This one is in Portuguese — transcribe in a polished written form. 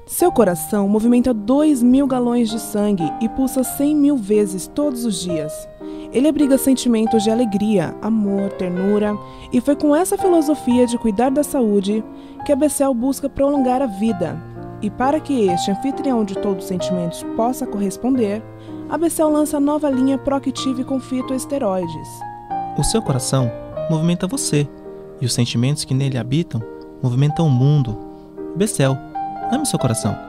Seu coração movimenta 2.000 galões de sangue e pulsa 100.000 vezes todos os dias. Ele abriga sentimentos de alegria, amor, ternura, e foi com essa filosofia de cuidar da saúde que a Becel busca prolongar a vida. E para que este anfitrião de todos os sentimentos possa corresponder, a Becel lança a nova linha Proactive com fitoesteroides. O seu coração movimenta você, e os sentimentos que nele habitam movimentam o mundo. Becel, ame seu coração.